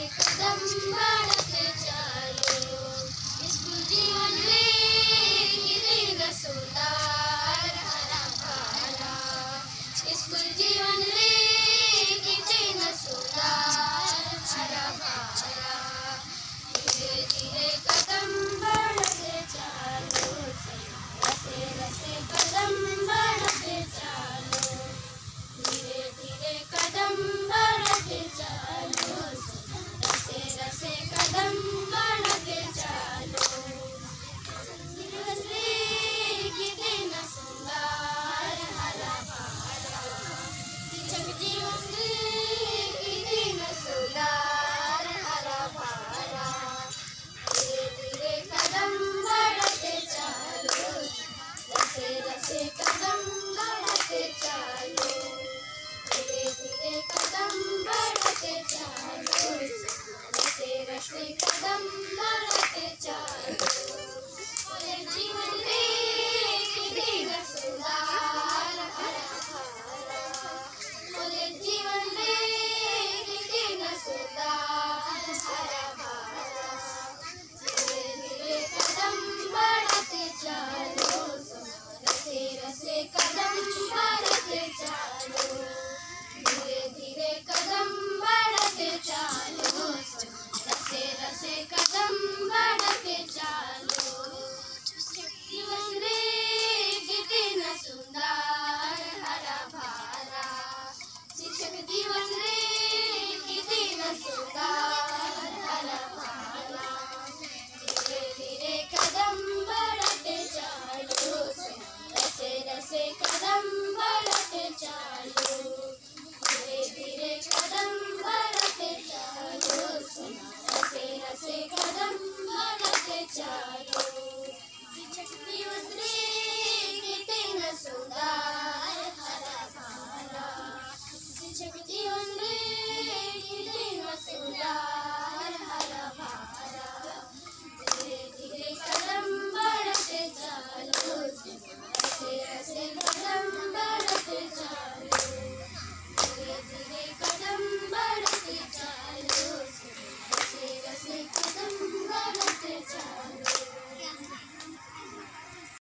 कदम बढ़ाते चलो। स्कूल जीवन में कितना सुंदर हरा भरा, स्कूल जीवन में कितना सुंदर हरा भरा। धीरे धीरे कदम बढ़ाते चलो, रसे रसे कदम बढ़ाते चलो। धीरे धीरे कदम बढ़ाते चलो, रसे रसे कदम बढ़ाते चलो। रसे कितना सुंदर हरा भरा, शिक्षक जीवन कितना सुंदर हरा भरा। धीरे धीरे कदम बढ़ाते चलो, रसे रसे कदम बढ़ाते चलो। धीरे धीरे कदम बढ़ाते चलो, रसे रसे कदम बढ़ाते चलो। कॉलेज जीवन